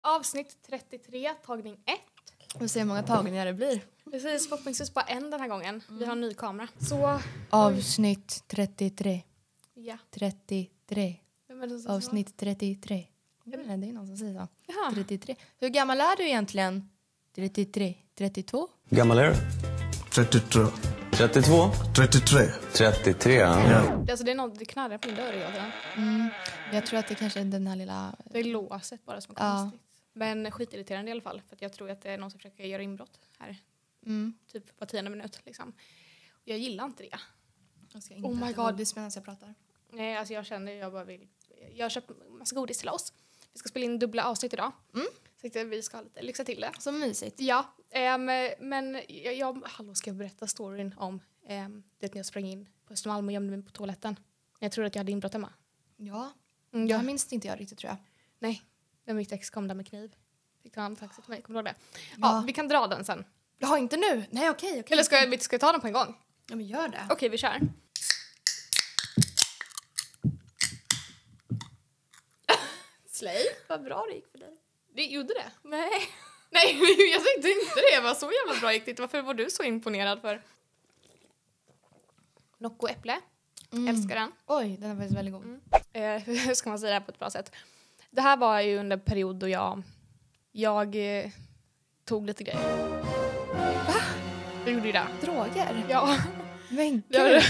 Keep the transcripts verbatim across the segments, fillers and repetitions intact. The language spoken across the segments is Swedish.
Avsnitt trettiotre, tagning ett. Vi ser hur många tagningar det blir. Precis, förhoppningsvis bara en den här gången. Mm. Vi har en ny kamera. Så... Avsnitt trettiotre. Ja. trettiotre. Avsnitt trettiotre. Ja, det är någon som säger så. Jaha. trettiotre. Hur gammal är du egentligen? trettiotre. trettiotvå? Gammal är du? trettiotre. trettiotvå? trettiotre. trettiotre, ja. Ja. Alltså det är något, det knarrar på min dörr idag. Mm. Jag tror att det kanske är den här lilla... Det är låset bara som är Ja. konstigt. Men skitirriterande i alla fall. För att jag tror att det är någon som försöker göra inbrott här. Mm. Typ var tionde minut liksom. Jag gillar inte det. Jag ska inte Oh my äta God. godis medan jag pratar. Nej, alltså jag känner jag bara vill... Jag har köpt massa godis till oss. Vi ska spela in dubbla avsnitt idag. Mm. Så att vi ska ha lite lyxa till det. Så mysigt. Ja, ähm, men jag, jag... Hallå, ska jag berätta storyn om ähm, det när jag sprang in på Östermalm och gömde mig på toaletten. Jag trodde att jag hade inbrott hemma. Ja, Mm, det ja. här minns inte jag riktigt tror jag. Nej, när mitt ex kom där med kniv. Fick ta en taxi till mig, kommer du ihåg det? Ja. Ja. vi kan dra den sen. Jaha, inte nu. Nej, okej. okej. Eller ska, jag, vi ska ta den på en gång? Ja, men gör det. Okej, vi kör. Slay. Vad bra det gick för dig. Det gjorde det? Nej. Nej, jag tyckte inte det. Jag var så jävla bra gick det. Varför var du så imponerad för? Nocco äpple. Mm. Älskar den. Oj, den är faktiskt väldigt god. Mm. Eh, hur ska man säga det här på ett bra sätt? Det här var ju under en period då jag... Jag eh, tog lite grejer. Va? Jag gjorde ju det. Droger? Ja. Men Ja, gud.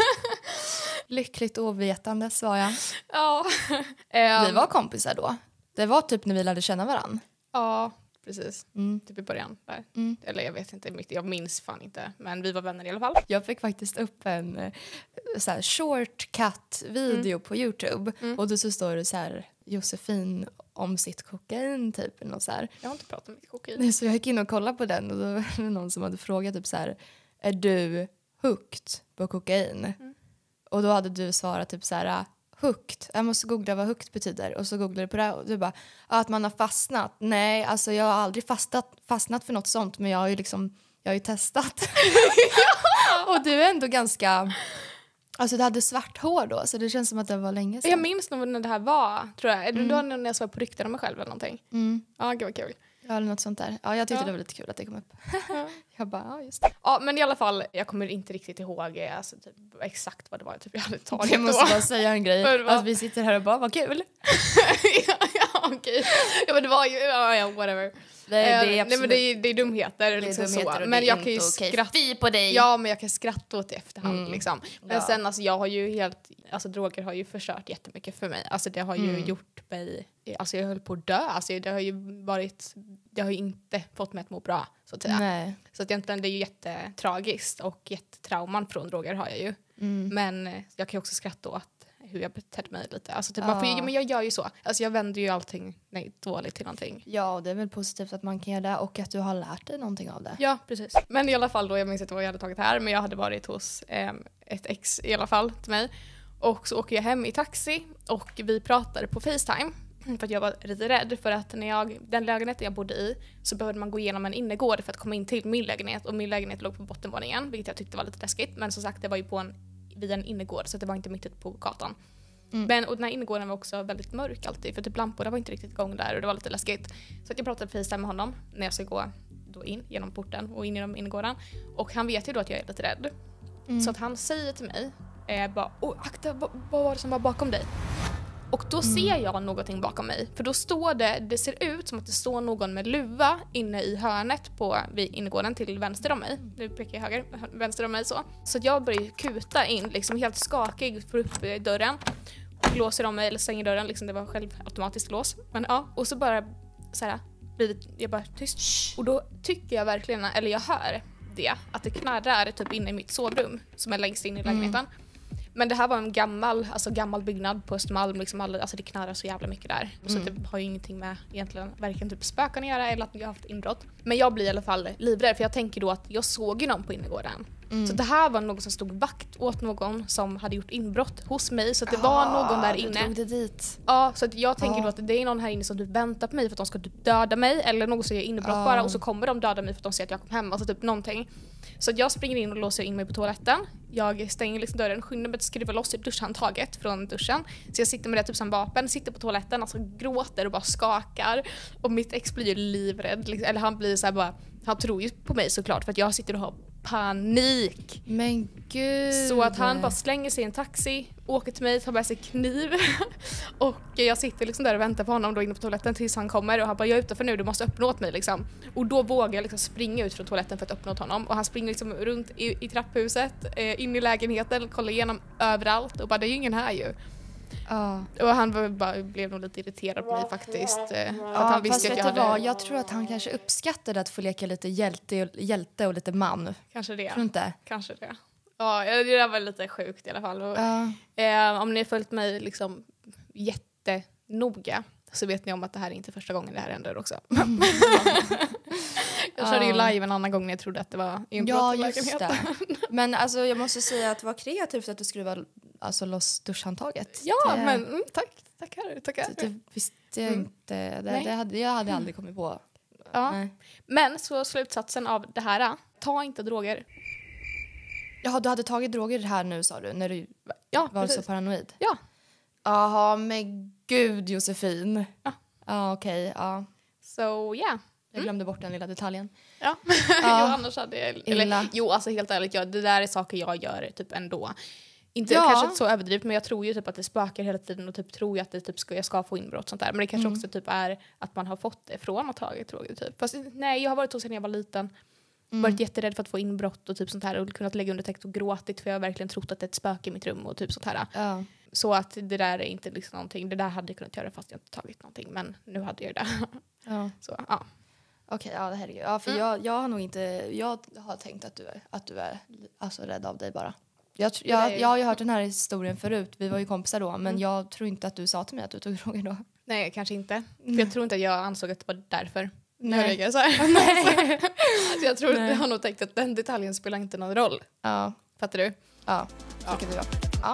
Lyckligt ovetandes var jag. Ja. Ehm, Vi var kompisar då. Det var typ när vi lärde känna varann. Ja, precis. Mm. Typ i början. Där. Mm. Eller jag vet inte, jag minns fan inte. Men vi var vänner i alla fall. Jag fick faktiskt upp en eh, så här shortcut-video på YouTube. Mm. Och då så står det så här Josefin om sitt kokain typ. Eller något så här. Jag har inte pratat om mitt kokain. Så jag gick in och kollade på den och då var det någon som hade frågat typ så här, är du hooked på kokain? Mm. Och då hade du svarat typ så här, hooked. Jag måste googla vad hooked betyder. Och så googlade du på det och du bara, att man har fastnat. Nej, alltså jag har aldrig fastnat, fastnat för något sånt, men jag har ju liksom, jag har ju testat. Och du är ändå ganska, alltså du hade svart hår då, så det känns som att det var länge sedan. Jag minns nog när det här var, tror jag. Är det Mm. då när jag svarade på rykten om mig själv eller någonting? Mm. Ja, gud vad kul. Ja, eller något sånt där. Ja, jag tyckte Ja. det var lite kul att det kom upp. Ja. Jag bara, ja just det. Ja, men i alla fall, jag kommer inte riktigt ihåg alltså, typ, exakt vad det var typ, jag hade tagit Jag måste då. bara säga en grej. Vad det var. Att vi sitter här och bara, vad kul. ja, ja, okej. Ja, men det var ju, ja, ja whatever. Det, det är Eh, absolut, Nej, men det är, det är dumheter. det är liksom dumheter så. och Men det är jag inte kan ju okej. skratta. Fy på dig. Ja, men jag kan skratta åt i efterhand Mm. liksom. Men Ja. sen alltså jag har ju helt, alltså droger har ju förstört jättemycket för mig. Alltså det har ju Mm. gjort mig, alltså jag höll på att dö. Alltså det har ju varit, det har ju inte fått mig att må bra så att säga. Nej. Så att egentligen det är ju jättetragiskt och jättetrauman från droger har jag ju. Mm. Men eh, jag kan ju också skratta åt hur jag betedde mig lite. Alltså typ Ja. bara, för, ja, men jag gör ju så. Alltså jag vänder ju allting nej, dåligt till någonting. Ja, och det är väl positivt att man kan göra det och att du har lärt dig någonting av det. Ja, precis. Men i alla fall då, jag minns inte vad jag hade tagit här, men jag hade varit hos eh, ett ex i alla fall till mig. Och så åker jag hem i taxi och vi pratade på FaceTime. För att jag var lite rädd för att när jag, den lägenheten jag bodde i så behövde man gå igenom en innergård för att komma in till min lägenhet. Och min lägenhet låg på bottenvåningen, vilket jag tyckte var lite läskigt. Men som sagt, det var ju på en, vid en innergård så det var inte mitt ute på gatan. Mm. Men, och den här innergården var också väldigt mörk alltid. För typ lamporna var inte riktigt igång där och det var lite läskigt. Så att jag pratade FaceTime med honom när jag ska gå då in genom porten och in genom innergården. Och han vet ju då att jag är lite rädd. Mm. Så att han säger till mig, eh, bara, åh akta, vad, vad var det som var bakom dig? Och då Mm. ser jag någonting bakom mig. För då står det, det ser ut som att det står någon med luva inne i hörnet på vid innergården till vänster om mig. Nu pekar jag höger, vänster om mig så. Så att jag börjar kuta in, liksom helt skakig, får upp eh, dörren. Och låser om mig, eller stänger dörren, liksom det var själv automatiskt lås. Men ja, och så bara så här, blir det, jag bara tyst. Och då tycker jag verkligen, eller jag hör det, att det knarrar typ inne i mitt sovrum som är längst in i lägenheten. Mm. Men det här var en gammal, alltså gammal byggnad på Östermalm, liksom alla, alltså det knarrar så jävla mycket där. Mm. Så det har ju ingenting med egentligen varken typ spöken att göra eller att jag har haft inbrott. Men jag blir i alla fall livrädd för jag tänker då att jag såg ju någon på innergården. Mm. Så det här var någon som stod vakt åt någon som hade gjort inbrott hos mig. Så att det var någon där inne. Du det dit. Ja, så att jag tänker ja. då att det är någon här inne som typ väntar på mig för att de ska typ döda mig. Eller någon som gör inbrott ja. bara och så kommer de döda mig för att de ser att jag kom hem. Alltså typ någonting. Så att jag springer in och låser in mig på toaletten. Jag stänger liksom dörren, skyndar mig att skriva loss duschhandtaget från duschen. Så jag sitter med det typ som vapen, sitter på toaletten, alltså gråter och bara skakar. Och mitt ex blir ju livrädd. Liksom. Eller han blir så här bara, han tror ju på mig såklart för att jag sitter och har panik. Men gud. Så att han bara slänger sig i en taxi, åker till mig, tar med sig kniv. Och jag sitter liksom där och väntar på honom då inne på toaletten tills han kommer. Och han bara, jag är utanför nu, du måste öppna åt mig liksom. Och då vågar jag liksom springa ut från toaletten för att öppna åt honom. Och han springer liksom runt i, i trapphuset, eh, in i lägenheten, kollar igenom överallt. Och bara, det är ju ingen här ju. Ja. Och han var, bara, blev nog lite irriterad på mig faktiskt. Eh, för ja, att han visste fast att vet jag du hade... vad? Jag tror att han kanske uppskattade att få leka lite hjälte och, hjälte och lite man. Kanske det. Tror du inte? Kanske det. Ja, det där var lite sjukt i alla fall. Och, Ja. eh, om ni har följt mig liksom jättenoga så vet ni om att det här är inte första gången det här händer också. Mm. Jag körde ju live en annan gång när jag trodde att det var inbrott Ja, i just lägenheten. det. Men alltså, jag måste säga att det var kreativt att du skruvar alltså, loss duschhandtaget. Ja, det, men mm, tack. Tackar, tackar. Det, det visste jag Mm. inte. Det, det hade, jag hade aldrig kommit på. Ja. Nej. Men så slutsatsen av det här, ta inte droger. Jaha, du hade tagit droger här nu sa du, när du Ja, var precis. så paranoid. Ja. Jaha, men gud Josefin. Ja. Ja, okej. Okay, ja. Så ja. Jag glömde bort den lilla detaljen. Ja, Ja. jo, annars hade jag... Eller, Illa. jo, alltså helt ärligt, jag, det där är saker jag gör typ ändå. Inte Ja. kanske så överdrivet, men jag tror ju typ att det spökar hela tiden och typ tror ju att det typ ska, jag ska få inbrott och sånt där. Men det kanske Mm. också typ är att man har fått det från att ha tagit droger typ. Fast nej, jag har varit så sedan jag var liten. Mm. Varit jätterädd för att få inbrott och typ sånt här och kunnat lägga under täcket och gråtit för jag har verkligen trott att det är ett spöke i mitt rum och typ sånt här. Ja. Så att det där är inte liksom någonting, det där hade jag kunnat göra fast jag inte tagit någonting, men nu hade jag det. Ja. Så ja. Okej, ja, det här är ja, för Mm. jag, jag har nog inte, jag har tänkt att du är, att du är alltså, rädd av dig bara. Jag, tr- Det är jag, ju- jag har ju hört den här historien förut, vi var ju kompisar då, men Mm. jag tror inte att du sa till mig att du tog droger då. Nej, kanske inte. För jag tror inte att jag ansåg att det var därför. Nej. Jag så, här. Så jag tror Nej. jag har nog tänkt att den detaljen spelar inte någon roll. Ja, Fattar du? ja, Ja. tycker du ja. Ja.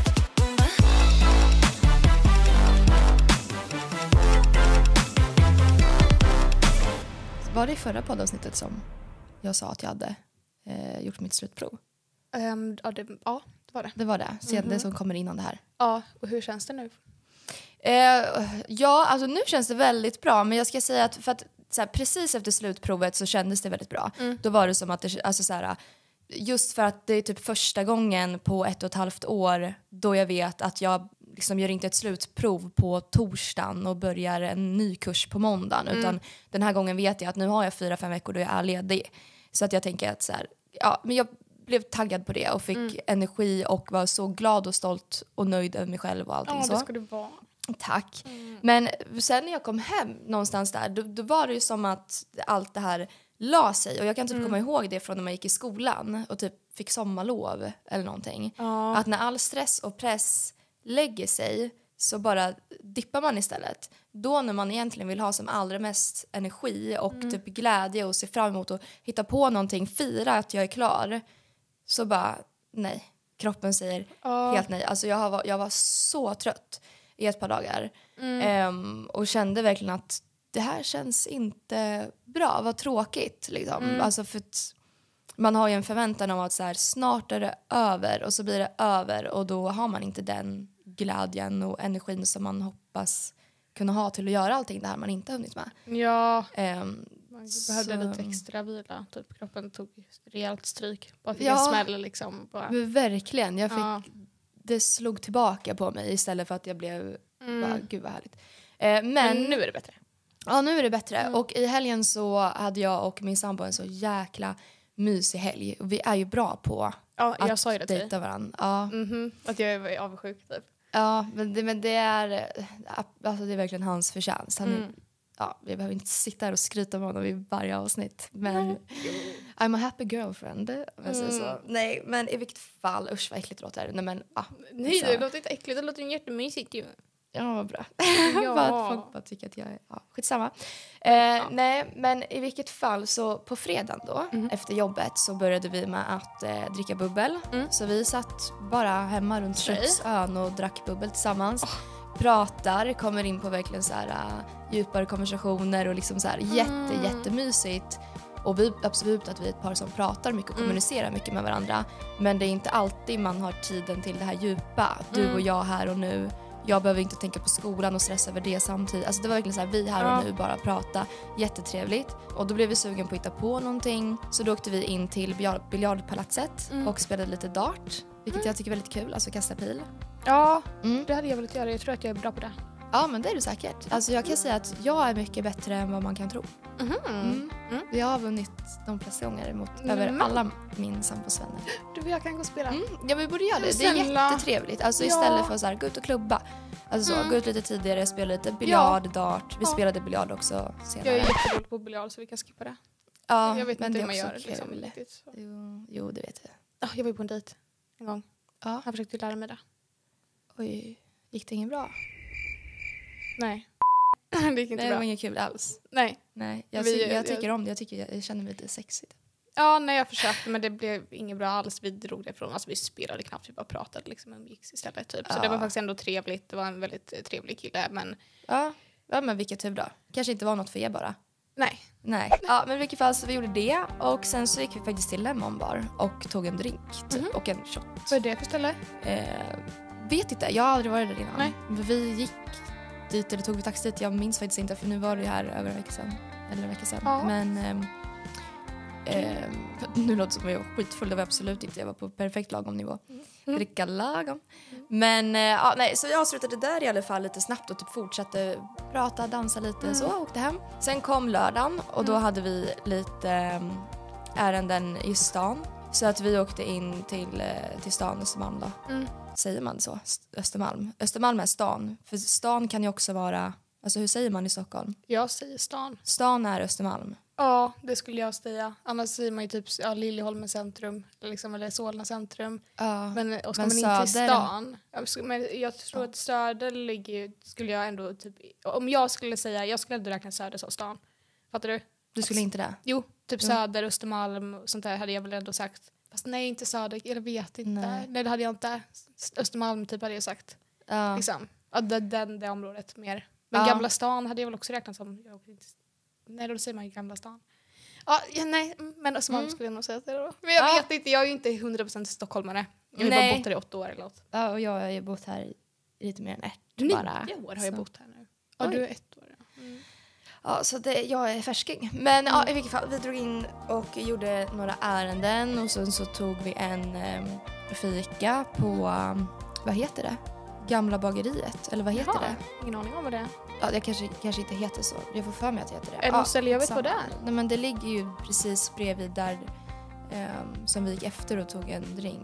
Var det i förra poddavsnittet som jag sa att jag hade eh, gjort mitt slutprov? Um, ja, det, ja, det var det. Det var det, sen Mhm. det som kommer innan det här. Ja, och hur känns det nu? Eh, ja, alltså nu känns det väldigt bra, men jag ska säga att, för att så här, precis efter slutprovet så kändes det väldigt bra. Mm. Då var det som att det, alltså så här, just för att det är typ första gången på ett och ett halvt år då jag vet att jag liksom gör inte ett slutprov på torsdagen och börjar en ny kurs på måndagen, Mm. utan den här gången vet jag att nu har jag fyra, fem veckor då jag är ledig. Så att jag tänker att så här, ja, men jag blev taggad på det och fick Mm. energi och var så glad och stolt och nöjd över mig själv och allting Ja, så. det ska det vara. Tack. Mm. Men sen när jag kom hem någonstans där, då, då var det ju som att allt det här la sig. Och jag kan typ Mm. komma ihåg det från när man gick i skolan och typ fick sommarlov eller någonting. Ja. Att när all stress och press lägger sig så bara dippar man istället. Då när man egentligen vill ha som allra mest energi och Mm. typ glädje och se fram emot att hitta på någonting, fira att jag är klar, så bara nej. Kroppen säger Ja. helt nej. Alltså jag, har, jag var så trött i ett par dagar. Mm. Ehm, och kände verkligen att det här känns inte bra. Vad tråkigt. Liksom. Mm. Alltså för att man har ju en förväntan om att så här, snart är det över. Och så blir det över. Och då har man inte den glädjen och energin som man hoppas kunna ha till att göra allting det här man inte har hunnit med. Ja, Ehm, man behövde Så- lite extra vila. Typ kroppen tog rejält stryk. Bara fick Ja. en smäll liksom. Bara. men verkligen. Jag fick, Ja. Det slog tillbaka på mig istället för att jag blev Mm. bara, gud vad härligt. Ehm, Men men nu är det bättre. Ja, nu är det bättre. Mm. Och i helgen så hade jag och min sambo en så jäkla mysig helg. Och vi är ju bra på Ja, jag att sa ju det till dig. dejta varandra. Ja, Mhm, att jag är avundsjuk typ. ja men, det, men det är alltså det är verkligen hans förtjänst. Han är, Mm. ja, vi behöver inte sitta här och skryta om honom i varje avsnitt. Men I'm a happy girlfriend. Om jag säger så. Mm. Nej, men i vilket fall, usch vad äckligt det låter. Nej, men, ah, Nej, så. det låter inte äckligt. Det låter jättemysigt ju. Ja, vad bra. Ja. Bara att folk bara tycker att jag är... Ja, skitsamma. Eh, ja. Nej, men i vilket fall så på fredagen då, mm. efter jobbet så började vi med att eh, dricka bubbel. Mm. Så vi satt bara hemma runt köksön och drack bubbel tillsammans. Oh. Pratar, kommer in på verkligen så här uh, djupare konversationer och liksom så här mm. jätte, jättemysigt. Och vi absolut att vi är ett par som pratar mycket och mm. kommunicerar mycket med varandra. Men det är inte alltid man har tiden till det här djupa. Du mm. och jag här och nu. Jag behöver inte tänka på skolan och stressa över det samtidigt. Alltså det var verkligen så här, vi här och ja. nu bara prata. Jättetrevligt. Och då blev vi sugen på att hitta på någonting. Så då åkte vi in till biljard- biljardpalatset mm. och spelade lite dart. Vilket mm. jag tycker är väldigt kul, alltså kasta pil. Ja, mm. det hade jag velat göra. Jag tror att jag är bra på det. Ja, men det är du säkert. Alltså jag kan säga att jag är mycket bättre än vad man kan tro. Mm. Mm. Mm. Jag har vunnit de flesta gånger mot mm. över alla min sambosvänner. Du och jag kan gå och spela. Mm. Ja, vi borde göra det. Det är jättetrevligt. Alltså ja. istället för att så här, gå ut och klubba. Alltså så, mm. gå ut lite tidigare, spela lite biljard, ja. dart. Vi ja. spelade biljard också senare. Jag är jättedålig på biljard så vi kan skippa det. Ja, jag vet men inte det hur man gör det. liksom, jo, jo, det vet jag. Jag var ju på en dejt en gång. Ja. Jag försökte lära mig det. Oj, gick det ingen bra? Nej. Det gick inte Nej, bra. Det var inget kul alls. Nej. Nej, jag, vi, jag, jag tycker om det. Jag, tycker, jag, jag känner mig lite sexigt. Ja, nej jag försökte men det blev inget bra alls. Vi drog det ifrån. Alltså vi spelade knappt, vi bara pratade liksom och gick istället typ. Så ja. det var faktiskt ändå trevligt. Det var en väldigt trevlig kille men... Ja, ja men vilket tur då. Kanske inte var något för er bara. Nej. Nej. Ja, men i vilket fall så vi gjorde det. Och sen så gick vi faktiskt till Lemon Bar och tog en drink typ, mm-hmm. och en shot. Vad är det för ställe? Eh, vet inte, jag har aldrig varit där innan. Nej. Men vi gick dit, eller tog vi taxi dit. Jag minns faktiskt inte för nu var det ju här över en vecka sedan. Eller en vecka sedan. Ja. Men eh, eh, nu låter det som att jag var skitfull. Det var absolut inte. Jag var på perfekt lagom nivå. Mm. Dricka lagom. Mm. Men eh, ja, nej, så jag avslutade där i alla fall lite snabbt och typ fortsatte prata, dansa lite mm. så och åkte hem. Sen kom lördagen och då mm. hade vi lite eh, ärenden i stan. Så att vi åkte in till, till stan Östermalm då. Mm. Säger man så? Östermalm. Östermalm är stan. För stan kan ju också vara... Alltså hur säger man i Stockholm? Jag säger stan. Stan är Östermalm. Ja, det skulle jag säga. Annars säger man ju typ ja, Liljeholmen centrum. Liksom, eller Solna centrum. Ja, men, och ska men man in till stan. Men jag tror ja. att Söder ligger... Skulle jag ändå typ... Om jag skulle säga... Jag skulle ändå räkna Söder som stan. Fattar du? Du skulle inte det? Jo, typ mm. Söder, Östermalm och sånt där hade jag väl ändå sagt. Fast nej, inte Söder. Jag vet inte. Nej, nej det hade jag inte. Östermalm typ hade jag sagt. Ja. Liksom. Ja, det, den, det området mer. Men ja. Gamla stan hade jag väl också räknat som... Jag, nej, då säger man ju Gamla stan. Ja, ja nej. Men Östermalm mm. skulle jag nog säga det då. Men jag ja. vet inte. Jag är ju inte hundra procent stockholmare. Jag har bara bott här i åtta år eller något. Ja, och jag har ju bott här i lite mer än ett. Nio bara. år har jag bott här nu. Ja, du är ett år. Ja. Mm. Ja, så det, jag är färsking. Men mm. ja, i vilket fall, vi drog in och gjorde några ärenden och sen så tog vi en um, fika på, um, vad heter det? Gamla bageriet, eller vad heter Jaha, det? Ingen aning om vad det är. Ja, det kanske, kanske inte heter så. Jag får för mig att det heter det. Är det ja, något ställe jag vet vad det är? Nej, men det ligger ju precis bredvid där um, som vi gick efter och tog en drink.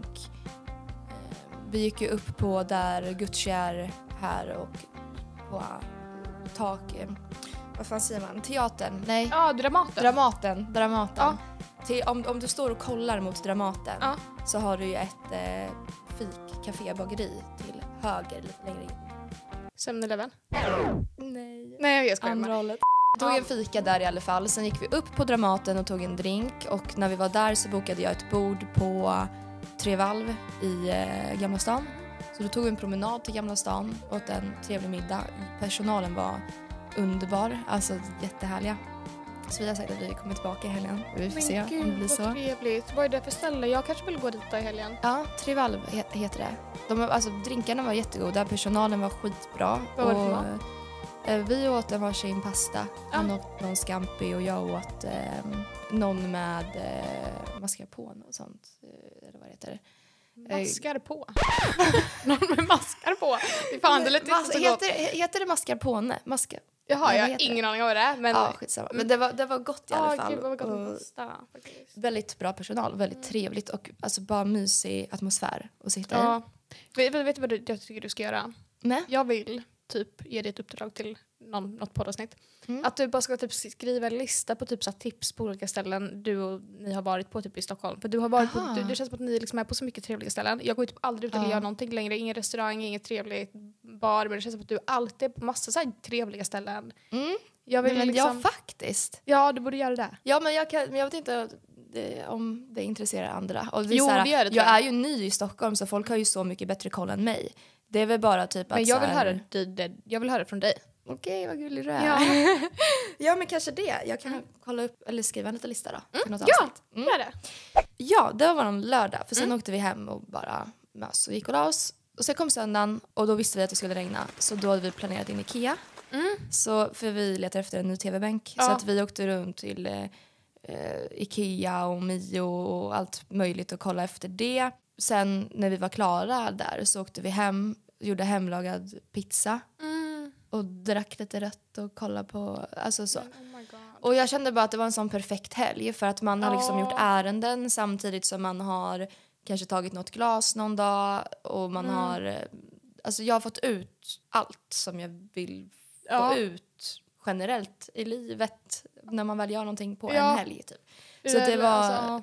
Um, vi gick ju upp på där Gucci är här och på uh, tak... Um, vad fan säger man? Teatern? Nej. Ja, Dramaten. Dramaten. Dramaten. Ja. Till, om, om du står och kollar mot Dramaten ja. så har du ju ett eh, fik, café, bageri till höger lite längre in. seven eleven? Nej. Nej, jag skojar. Andra hållet. Vi tog en fika där i alla fall. Sen gick vi upp på Dramaten och tog en drink. Och när vi var där så bokade jag ett bord på Tre Valv i eh, Gamla stan. Så då tog vi en promenad till Gamla stan och åt en trevlig middag. Personalen var underbar, alltså jättehärliga. Så vi har sagt att vi kommer tillbaka i helgen. Vi får Men se Gud, om det blir så. Men gud, vad trevligt. Vad är det för ställe? Jag kanske vill gå dit i helgen. Ja, Trivalv he- heter det. De, alltså, drinkarna var jättegoda, personalen var skitbra. Vad var det för mat? Eh, vi åt en varsin pasta. Ja. Han åt någon scampi och jag åt eh, någon med eh, mascarpone och sånt. Eh, eller vad heter det? Maskar på. Någon med maskar på. Det fan det lite Mas- så heter, heter det mascarpone? Maska. Jaha, jag har ingen aning om vad det är. Men... Ja, skitsamma. Men det var, det var gott i alla ah, fall. Gud, vad gott och pasta, väldigt bra personal, väldigt mm. trevligt och alltså bara mysig atmosfär att sitta ja. i. Vet, vet du vad du, jag tycker du ska göra? Nej. Jag vill typ ge dig ett uppdrag till någon, något poddavsnitt. Mm. Att du bara ska typ skriva en lista på typ så här tips på olika ställen du och ni har varit på typ i Stockholm. För du har varit Aha. på, du, det känns som att ni liksom är på så mycket trevliga ställen. Jag går ju typ aldrig ut eller Ja. gör någonting längre. Ingen restaurang, ingen trevlig bar. Men det känns som att du alltid är på massa så här trevliga ställen. Mm. Jag vill Men liksom... ja, faktiskt. Ja, du borde göra det. Ja, men jag, kan, men jag vet inte det, om det intresserar andra. Och det är Jo, så här, det gör det, tror jag jag. är ju ny i Stockholm så folk har ju så mycket bättre koll än mig. Det är väl bara typ att Men jag så vill, här, höra, det, det, jag vill höra från dig. Okej, vad gullig du är. Ja. Ja, men kanske det. Jag kan kolla upp eller skriva en liten lista då. Till något Ja, avsnitt. Mm. gör det. Ja, det var en lördag. För sen åkte vi hem och bara mös och gick och la oss. Och sen kom söndagen och då visste vi att det skulle regna. Så då hade vi planerat in Ikea. Mm. Så, för vi letar efter en ny tv-bänk. Ja. Så att vi åkte runt till eh, eh, Ikea och Mio och allt möjligt och kolla efter det. Sen när vi var klara där så åkte vi hem, gjorde hemlagad pizza. Mm. Och drack lite rött och kollade på, alltså så. Oh my God. Och jag kände bara att det var en sån perfekt helg för att man har liksom Ja. gjort ärenden samtidigt som man har kanske tagit något glas någon dag och man Mm. har, eh, alltså jag har fått ut allt som jag vill få Ja. ut generellt i livet när man väl gör någonting på Ja. en helg typ. Så Det det är- var alltså,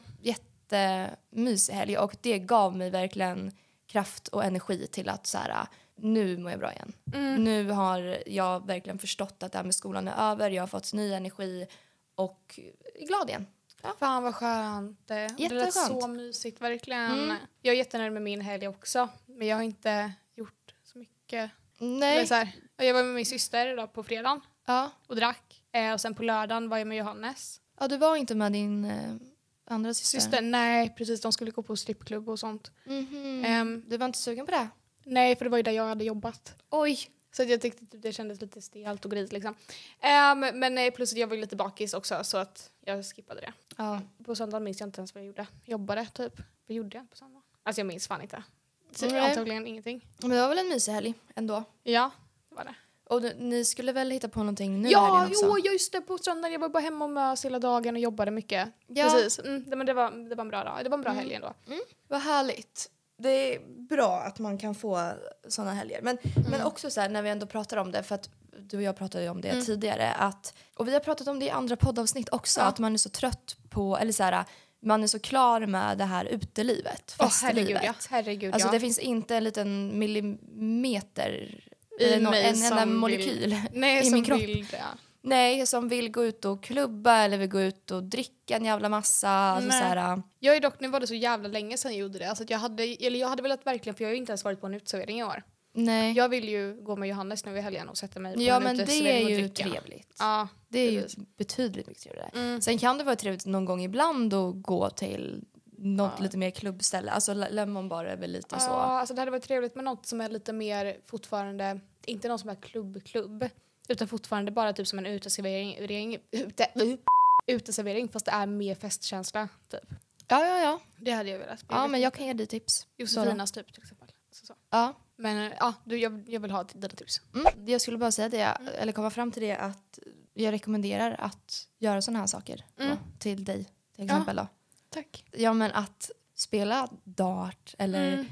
jättemysig helg och det gav mig verkligen kraft och energi till att så här, nu mår jag bra igen. mm. Nu har jag verkligen förstått att det här med skolan är över. Jag har fått ny energi och är glad igen. Fan vad skönt. Det, det lät Jätteskönt. så mysigt, verkligen. Mm. Jag är jättenöjd med min helg också. Men jag har inte gjort så mycket. Nej. Men så här, jag var med min syster då på fredagen Ja. och drack. Eh, och sen på lördagen var jag med Johannes. ja, du var inte med din eh, andra syster. Syster, nej precis. De skulle gå på strippklubb och sånt. Mhm. Ehm, Du var inte sugen på det? nej, för det var ju där jag hade jobbat. Oj. Så att jag tyckte typ det kändes lite stelt och gris liksom. Ehm, men nej, plus att jag var ju lite bakis också så att jag skippade det. Ja. På söndagen minns jag inte ens vad jag gjorde. Jobbade typ. Vad gjorde jag på söndagen? Alltså jag minns fan inte. Så Nej. antagligen ingenting. Men det var väl en mysig helg ändå. Ja, det var det. Och du, ni skulle väl hitta på någonting nu i Ja, helgen också? jo, ja, just det. På söndagen jag var bara hemma och mös hela dagen och jobbade mycket. Ja. Precis. Mm, det, men det var, det var en bra dag. Det var en bra Mm. helg ändå. Vad härligt. Det är bra att man kan få såna helger. Men, men också så här, när vi ändå pratar om det, för att du och jag pratade ju om det Mm. tidigare, att, och vi har pratat om det i andra poddavsnitt också, Ja. att man är så trött på, eller så här, man är så klar med det här utelivet, Åh, festlivet. herregud, ja. Herregud, Alltså ja. det finns inte en liten millimeter, I eller nå- mig en enda som molekyl Vill, nej, i som min kropp. vill det. Nej, som vill gå ut och klubba eller vill gå ut och dricka en jävla massa. Alltså Nej. så här, Jag är dock, nu var det så jävla länge sedan jag gjorde det. Alltså att jag, hade, eller jag hade velat verkligen, för jag har ju inte ens varit på en uteservering i år. nej. Jag vill ju gå med Johannes nu i helgen och sätta mig på Ja, en men det uteservering är och ju dricka. trevligt. Ja, Det är ju precis. betydligt mycket trevligare. Mm. Sen kan det vara trevligt någon gång ibland att gå till något Ja. lite mer klubbställe. Alltså Le- Lemon Bar är väl lite Ja, så. alltså det hade varit trevligt med något som är lite mer fortfarande, inte någon som är klubb-klubb, utan fortfarande bara typ som en uteservering, ring- ute, uteservering fast det är mer festkänsla typ. Ja, ja, ja. Det hade jag velat. Ja, men jag kan ge dig tips. Josefinas typ till exempel. Så, så. Ja. Men ja, du, jag, jag vill ha dina tips. Mm. Jag skulle bara säga det, eller komma fram till det, att jag rekommenderar att göra såna här saker Mm. då, till dig till exempel. Då. Tack. Ja, men att spela dart eller Mm.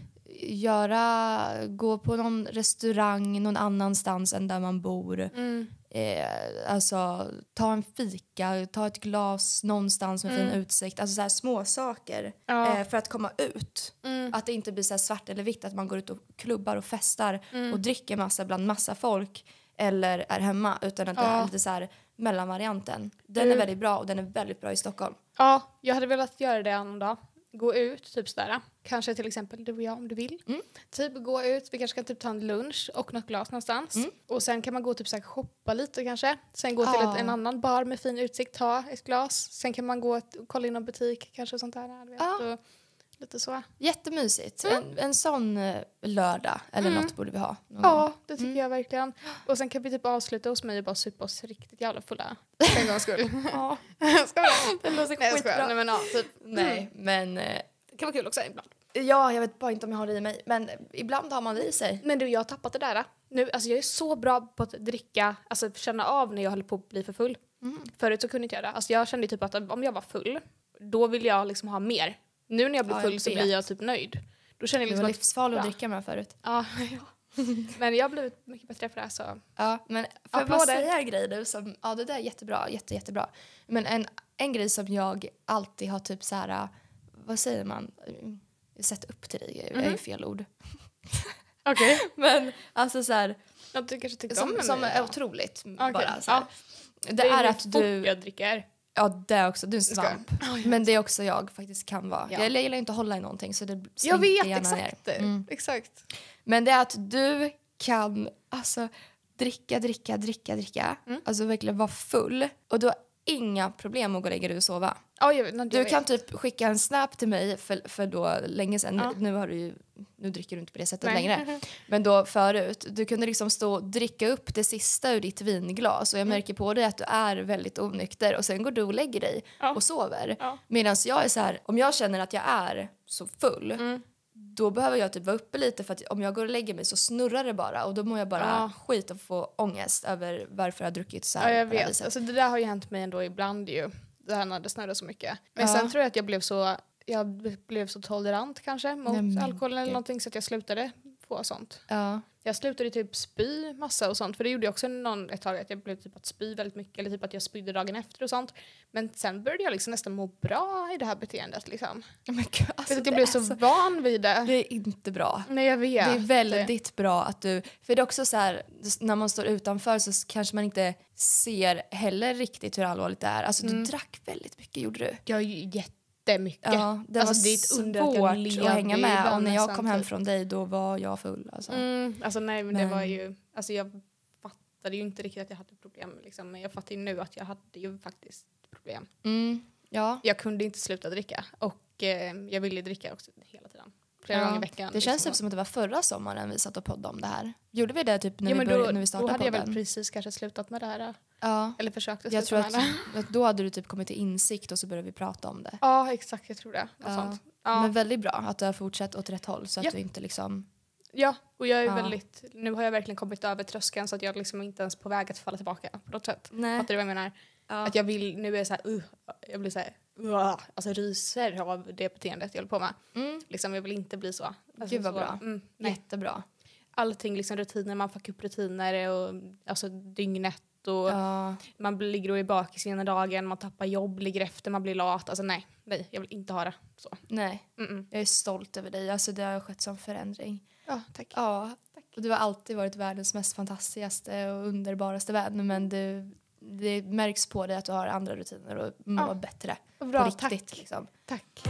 göra, gå på någon restaurang någon annanstans än där man bor. Mm. Eh, alltså ta en fika, ta ett glas någonstans med Mm. fin utsikt. Alltså så här små saker Ja. eh, för att komma ut. Mm. Att det inte blir så här svart eller vitt, att man går ut och klubbar och festar Mm. och dricker massa bland massa folk eller är hemma, utan att det Ja. är lite så här mellanvarianten. Den Du- är väldigt bra och den är väldigt bra i Stockholm. Ja, jag hade velat göra det någon dag. Gå ut, typ sådär. Kanske till exempel du och jag om du vill. Mm. Typ gå ut, vi kanske kan typ ta en lunch och något glas någonstans. Mm. Och sen kan man gå och typ såhär shoppa lite kanske. Sen gå till Ja. ett, en annan bar med fin utsikt, ta ett glas. Sen kan man gå och kolla in någon butik, kanske sånt där. Du vet, Ja. och lite så. Jättemysigt. Mm. En, en sån eh, lördag eller Mm. något borde vi ha. Någon gång. Ja, det tycker Mm. jag verkligen. Och sen kan vi typ avsluta hos mig och bara supa oss riktigt jävla fulla. För en gångs skull. Ja. Ska vi? Det låter Nej, jag skojar. skitbra. Nej, men ja, typ. Nej, men eh, Det kan vara kul också ibland. ja, jag vet bara inte om jag har det i mig. Men ibland har man det i sig. Men du, jag har tappat det där. Nu, alltså jag är så bra på att dricka, alltså känna av när jag håller på att bli för full. Mm. Förut så kunde inte jag det. Alltså jag kände typ att om jag var full, då vill jag liksom ha mer. Nu när jag blir Ja, jag full så vet. blir jag typ nöjd. Då känner jag Det liksom var att, livsfarligt att bra. dricka med förut. Ja, ja. Men jag har blivit mycket bättre på det här så. Ja, men får jag bara Applåder. säga en grej nu som, ja det där är jättebra, jätte, jättebra. Men en, en grej som jag alltid har typ så här, vad säger man, sett upp till dig, är ju fel ord. Okej. Men alltså så här, Jag tycker kanske tyckte om som, med som mig, är ja. otroligt Okej. bara så här. Ja. Det, är hur att fort du, jag dricker. ja det är också, du är en ska- svamp. Ja, jag är Men det är också jag faktiskt kan vara. Ja. Jag gillar inte att hålla i någonting så det Jag slinker vet gärna exakt. ner. Mm. Exakt. Men det är att du kan alltså dricka, dricka, dricka, dricka. Mm. Alltså verkligen vara full. Och du har inga problem att gå och lägga dig och sova. Ja, jag, jag Du vet. kan typ skicka en snap till mig för, för då länge sedan. Ja. Nu, nu, har du ju, nu dricker du inte på det sättet Nej. längre. Men då förut, du kunde liksom stå och dricka upp det sista ur ditt vinglas. Och jag märker på dig att du är väldigt onykter. Och sen går du och lägger dig Ja. och sover. Ja. Medan jag är så här, om jag känner att jag är så full. Mm. Då behöver jag typ vara uppe lite för att om jag går och lägger mig så snurrar det bara. Och då mår jag bara Ja. skit och få ångest över varför jag har druckit så här. Ja, jag på det här vet. viset. Alltså, det där har ju hänt mig ändå ibland ju. Det här när det snurrar så mycket. Men Ja. sen tror jag att jag blev så, jag blev så tolerant kanske mot Nej, men alkoholen eller gud. någonting så att jag slutade få sånt. Ja. Jag slutade typ spy massa och sånt. För det gjorde jag också någon, ett tag att jag blev typ att spy väldigt mycket. Eller typ att jag spydde dagen efter och sånt. Men sen började jag liksom nästan må bra i det här beteendet liksom. Men gud, alltså, För att det jag blev är så, van vid det. Det är inte bra. Nej jag vet. Det är väldigt bra att du... För det är också så här, när man står utanför så kanske man inte ser heller riktigt hur allvarligt det är. Alltså Mm. du drack väldigt mycket, gjorde du? Jag är ju jättemycket. Ja, det Alltså, var det är ett under att jag svårt levde att hänga i med. den Och när jag nästan kom hem typ. från dig då var jag full. Alltså. Mm, alltså nej men, det Men- var ju, alltså jag fattade ju inte riktigt att jag hade problem liksom. Men jag fattar ju nu att jag hade ju faktiskt problem. Mm, ja. Jag kunde inte sluta dricka och eh, jag ville dricka också hela tiden. Flera Ja. gånger i veckan. Det känns liksom. typ som att det var förra sommaren vi satt och poddade om det här. Gjorde vi det typ när, ja, vi, men började, då, när vi då startade hade jag podden? väl precis kanske slutat med det här. Ja. Eller försökte Jag sluta tror med att, det. att då hade du typ kommit till insikt och så började vi prata om det. Ja exakt, jag tror det. Något Ja. sånt. Ja. Men väldigt bra att du har fortsatt åt rätt håll så att Ja. du inte liksom... ja, och jag är Ja. väldigt, nu har jag verkligen kommit över tröskeln så att jag liksom inte ens på väg att falla tillbaka på något sätt. Nej. Fattar du vad jag menar? Ja. Att jag vill, nu är jag så här, uh, jag blir så här, uh, alltså ryser av det beteendet jag håller på med. Mm. Liksom, jag vill inte bli så. Alltså, Gud vad så, bra. Mm, nej. Jättebra. Allting, liksom rutiner, man får upp rutiner och alltså dygnet och Ja. man blir- ligger och är bakis ena dagen, man tappar jobb, ligger efter, man blir lat. Alltså nej, nej, jag vill inte ha det så. Nej, Mm-mm. jag är stolt över dig. Alltså det har skett som förändring. Ja, tack. Ja, och du har alltid varit världens mest fantastiskaste och underbaraste vän. Men du, det märks på dig att du har andra rutiner och mår Ja. bättre. Bra, på riktigt. tack. Liksom. Tack.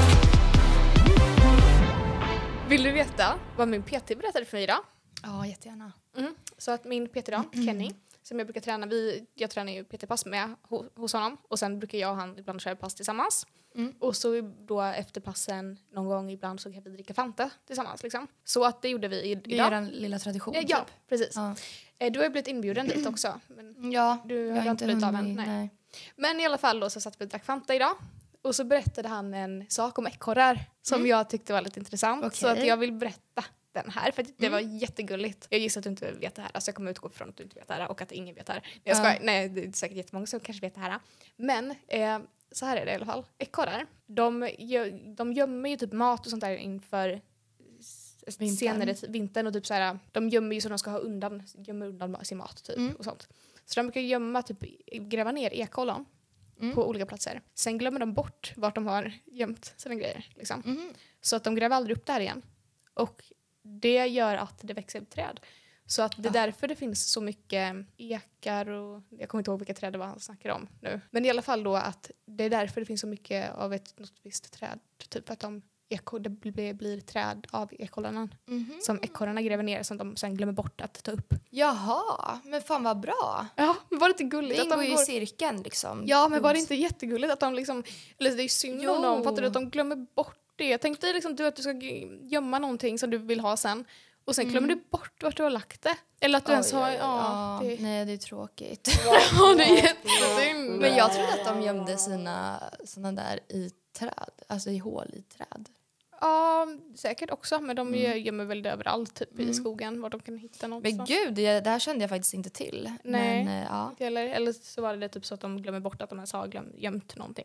Vill du veta vad min P T berättade för mig idag? Ja, jättegärna. Mm. Så att min P T då, Kenny, som jag brukar träna, vi, jag tränar ju P T-pass med ho, hos honom och sen brukar jag och han ibland köra pass tillsammans. Mm. Och så då efter passen någon gång ibland så kan vi dricka Fanta tillsammans liksom. Så att det gjorde vi i, Det är idag. er lilla tradition. Eh, Ja, Typ. precis. Ja. Eh, Du har ju blivit inbjuden dit också. Men, Ja, Du jag har har inte inte blivit av hunnit. än, nej. Nej. men i alla fall då så satt vi och drack Fanta idag. Och så berättade han en sak om ekorrar som jag tyckte var lite intressant. Okej. Så att jag vill berätta den här för att det var jättegulligt. Jag gissar att du inte vet det här. Alltså jag kommer utgå från att du inte vet det här och att ingen vet det här. Nej, jag ska, Ja. nej det är säkert jättemånga som kanske vet det här. Men eh, så här är det i alla fall. Ekorrar, de, gö- de gömmer ju typ mat och sånt där inför s- Vintern. senare t- vintern och typ så här, de gömmer ju så de ska ha undan, gömmer undan sin mat typ Mm. och sånt. Så de brukar gömma, typ gräva ner ekollon Mm. på olika platser. Sen glömmer de bort vart de har gömt sina grejer. Liksom. Mhm. Så att de gräver aldrig upp där igen. Och det gör att det växer upp träd. Så att det är Ah. därför det finns så mycket ekar och jag kommer inte ihåg vilka träd det var han snackade om nu. Men i alla fall då att det är därför det finns så mycket av ett något visst träd. Typ att de eko, det blir, blir träd av ekollonen Mhm. som ekorrarna gräver ner som de sen glömmer bort att ta upp. Jaha, men fan vad bra. Ja, men var det inte Det gulligt att ingår de ju i går... cirkeln liksom. Ja, men var det inte jättegulligt att de liksom... Eller det är synd Jo. om dem, fattar du? Att de glömmer bort det. Jag tänkte liksom du att du ska g- gömma någonting som du vill ha sen. Och sen glömmer du bort vart du har lagt det. Eller att du ens Oj, har... oj, oj, Ja, ja. det, Nej, det är tråkigt. ja, det är jättesynd. Men jag trodde att de gömde sina såna där i träd. Alltså i hål i träd. Ja, säkert också. Men de Mm. gömmer väl det överallt typ i Mm. skogen. Var de kan hitta något. Men så. gud, det, det här kände jag faktiskt inte till. Nej. Men, eh, ja. Eller, eller så var det typ så att de glömmer bort att de ens har glöm, gömt någonting.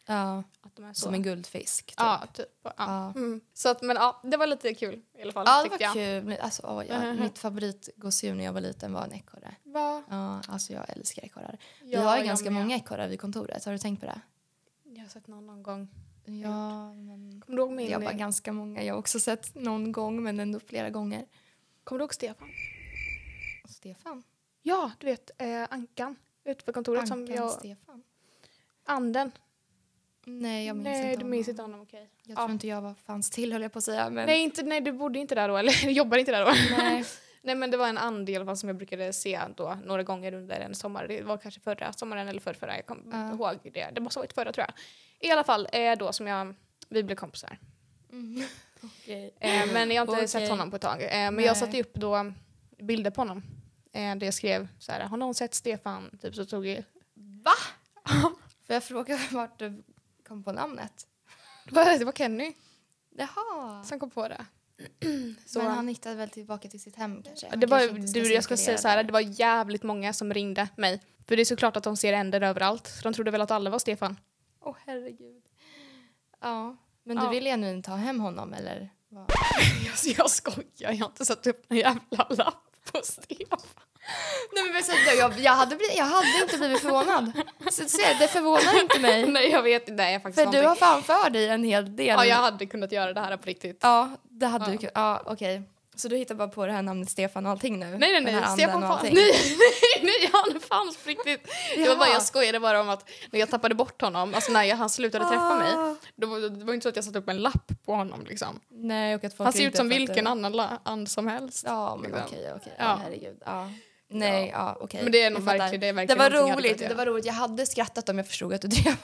Ja, Att de är så. som en guldfisk. Typ. Ja, typ. Ja. Ja. Mm. Så att, men ja, det var lite kul i alla fall. Ja, det tyckte var jag. kul. Men, Alltså, åh, jag, Mhm. Mitt favoritgosedjur när jag var liten var en ekorre. Va? Ja, alltså jag älskar ekorrar. Vi Ja, har ju jag ganska med. många ekorrar vid kontoret. Har du tänkt på det? Jag har sett någon, någon gång. Ja, men... Kommer du ihåg min... Jag var ganska många. Jag har också sett någon gång, men ändå flera gånger. Kommer du ihåg Stefan? Stefan? Ja, du vet eh, Ankan ute på kontoret Ankan som jag... Stefan? Anden. Nej, jag minns Nej, inte du honom. minns inte honom, okej. Jag Ja. tror inte jag var fanns till, höll jag på att säga. Men... Nej, inte, nej, du bodde inte där då, eller jobbar inte där då. Nej. Nej, men det var en and i alla fall som jag brukade se då några gånger under en sommar. Det var kanske förra sommaren eller förra, förra. Jag kommer Ja. inte ihåg det. Det måste ha varit förra, tror jag. I alla fall eh, då som jag... Vi blev kompisar. Mm. Okej. Eh, men jag har inte Okej. sett honom på ett tag. Eh, men Nej. jag satte upp då bilder på honom. Eh, där jag skrev så här, har någon sett Stefan? Typ så tog jag... Va? Får jag fråga vart du kom på namnet? Det var, det var Kenny Jaha. som kom på det. Så men han hittade väl tillbaka till sitt hem kanske? Han Det var, kanske inte ska du, jag ska säga cirkulera så här, där. det var jävligt många som ringde mig. För det är såklart att de ser änder överallt. Så de trodde väl att alla var Stefan. Åh herregud. Ja. Men Ja. du vill ännu inte ta hem honom eller? Vad? Alltså, jag skojar, jag har inte satt upp en jävla lapp på Stefan. Nej, men så, jag, jag, hade blivit, jag hade inte blivit förvånad. Så, se, det förvånar inte mig. Nej, jag vet inte. Jag faktiskt För du har fan för dig en hel del. Ja, jag hade kunnat göra det här på riktigt. Ja, det hade Ja. du kunnat. Ja, okej. Så du hittar bara på det här namnet Stefan och allting nu? Nej, nej, Den nej. här anden Stefan och fanns. allting. Nej, nej, nej, han fanns på riktigt. Det var Jaha. bara, jag skojade bara om att när jag tappade bort honom, alltså när jag, han slutade träffa Ah. mig, då var det var inte så att jag satte upp en lapp på honom liksom. Nej, och att folk Han ser ut ringde som för att vilken du- annan la- and som helst. Ja, men liksom. okej, okej. Ja. Ja, herregud. Ja. Nej, ja, okej. Men det är nog Jag fattar. verkligen, det är Det verkligen var någonting jag hade roligt, kunnat det var roligt. Jag hade skrattat om jag förstod att du drev.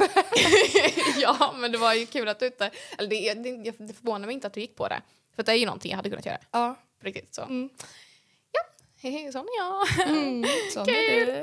Ja, men det var ju kul att du inte... Eller det, det, det förvånar mig inte att du gick på det. För det är ju någonting jag hade kunnat göra. Ja. På riktigt, så. Mm. Hehe, sån är jag. Mm, sån är du.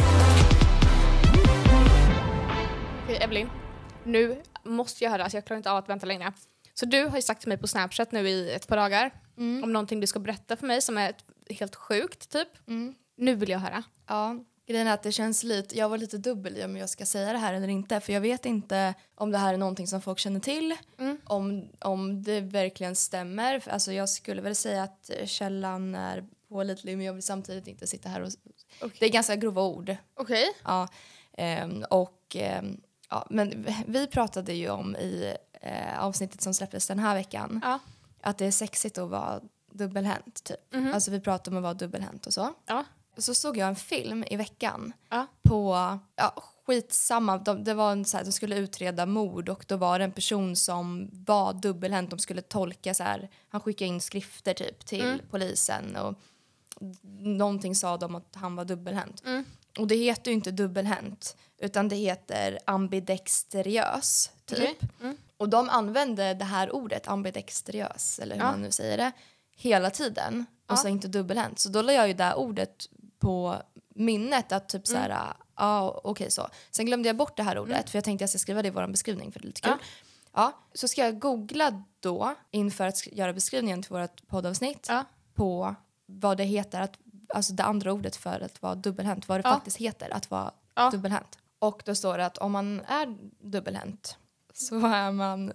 Okej, Evelyn. Nu måste jag höra, alltså jag klarar inte av att vänta längre. Så du har ju sagt till mig på Snapchat nu i ett par dagar Mm. om någonting du ska berätta för mig som är ett, helt sjukt, typ. Mm. Nu vill jag höra. Ja, grejen är att det känns lite, jag var lite dubbel i om jag ska säga det här eller inte. För jag vet inte om det här är någonting som folk känner till. Mm. Om, om det verkligen stämmer. För, alltså jag skulle väl säga att källan är pålitlig, men jag vill samtidigt inte sitta här och... Okej. Det är ganska grova ord. Okej. Ja, ehm, och ehm, ja, men vi pratade ju om i eh, avsnittet som släpptes den här veckan Ja. att det är sexigt att vara dubbelhänt typ. Mhm. Alltså vi pratade om att vara dubbelhänt och så. Ja. Så såg jag en film i veckan Ja. på, ja skitsamma, de, det var en, så här, de skulle utreda mord och då var det en person som var dubbelhänt, de skulle tolka så här, han skickade in skrifter typ till Mm. polisen och någonting sa de att han var dubbelhänt. Mm. Och det heter ju inte dubbelhänt utan det heter ambidexteriös typ. Okej. Mm. Och de använde det här ordet ambidexteriös eller hur Ja. man nu säger det hela tiden och Ja. så inte dubbelhänt. Så då la jag ju det här ordet på minnet att typ så här, ja ah, okej så. Sen glömde jag bort det här ordet för jag tänkte jag ska skriva det i vår beskrivning för det är lite kul. Ja. Ja, så ska jag googla då inför att sk- göra beskrivningen till vårt poddavsnitt Ja. på vad det heter, att, alltså det andra ordet för att vara dubbelhänt, vad det Ja. faktiskt heter att vara Ja. dubbelhänt. Och då står det att om man är dubbelhänt så är man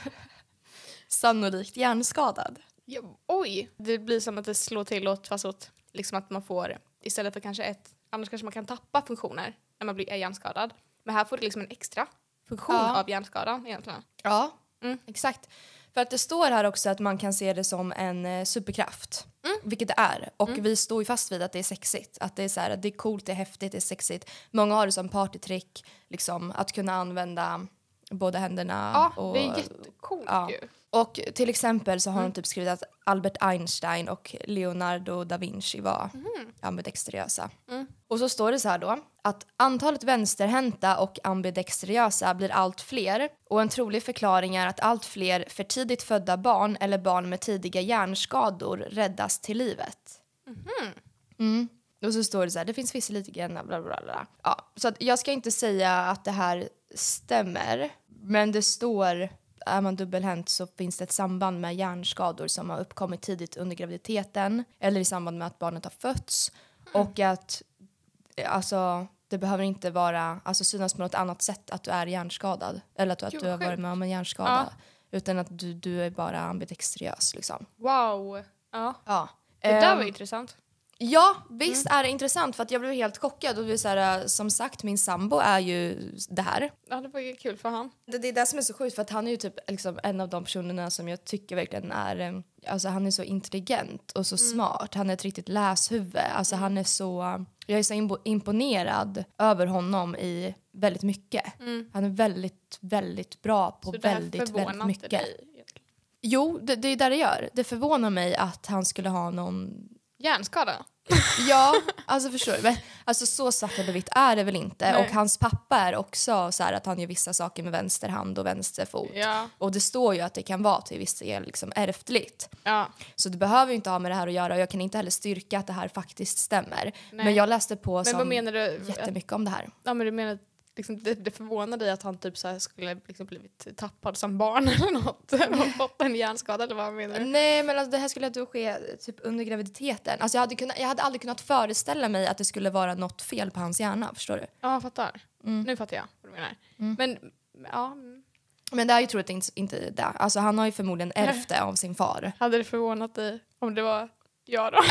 sannolikt hjärnskadad. Ja, oj! Det blir som att det slår till åt, fast åt liksom att man får, istället för kanske ett, annars kanske man kan tappa funktioner när man blir är hjärnskadad. Men här får det liksom en extra funktion Ja. av hjärnskada egentligen. Ja, Mm. exakt. För att det står här också att man kan se det som en eh, superkraft. Mm. Vilket det är. Och vi står ju fast vid att det är sexigt. Att det är så här, det är coolt, det är häftigt, det är sexigt. Många har det som partytrick. Liksom, att kunna använda båda händerna. Ja, och, det är jättecoolt ja. ju. Och till exempel så har de typ skrivit att Albert Einstein och Leonardo da Vinci var ambidexteriösa. Mm. Och så står det så här då att antalet vänsterhänta och ambidexteriösa blir allt fler och en trolig förklaring är att allt fler för tidigt födda barn eller barn med tidiga hjärnskador räddas till livet. Mm. Och så står det så här, det finns visserligen bla bla bla bla. Ja, så att jag ska inte säga att det här stämmer, men det står är man dubbelhänt så finns det ett samband med hjärnskador som har uppkommit tidigt under graviditeten eller i samband med att barnet har fötts och att alltså det det behöver inte vara, alltså synas på något annat sätt att du är hjärnskadad. Eller att du, att Gud, du har sjukt. varit med om en hjärnskada. Ja. Utan att du, du är bara ambidextriös liksom. Wow. Ja. Ja. Det där Ehm, var intressant. Ja, visst är det intressant för att jag blev helt chockad. Och vi så här, som sagt, min sambo är ju det här. Ja, det var ju kul för han. Det, det är det som är så sjukt för att han är ju typ liksom en av de personerna som jag tycker verkligen är, eh, alltså han är så intelligent och så smart. Han är ett riktigt läshuvud. Alltså han är så, jag är så impo- imponerad över honom i väldigt mycket. Mm. Han är väldigt, väldigt bra på Så det här väldigt, väldigt förvånar inte mycket. dig egentligen? Jo, det, det är där det gör. Det förvånar mig att han skulle ha någon... Hjärnskada? Ja, alltså förstår du. Men, alltså så svart eller vitt är det väl inte. Nej. Och hans pappa är också så här att han gör vissa saker med vänster hand och vänster fot. Ja. Och det står ju att det kan vara till viss del liksom ärftligt. Ja. Så det behöver ju inte ha med det här att göra. Och jag kan inte heller styrka att det här faktiskt stämmer. Nej. Men jag läste på Men som vad menar du? jättemycket om det här. Ja, men du menar liksom, det, det förvånar dig att han typ så här skulle liksom blivit tappad som barn eller något? Eller fått en hjärnskada eller vad menar du? Nej, men alltså, det här skulle då ske typ under graviditeten. Alltså, jag, hade kunnat, jag hade aldrig kunnat föreställa mig att det skulle vara något fel på hans hjärna, förstår du? Ja, jag fattar. Mm. Nu fattar jag vad du menar. Men, ja. mm. Men det är ju troligt inte, inte det. Alltså, han har ju förmodligen ärvt det av sin far. Hade det förvånat dig om det var jag då?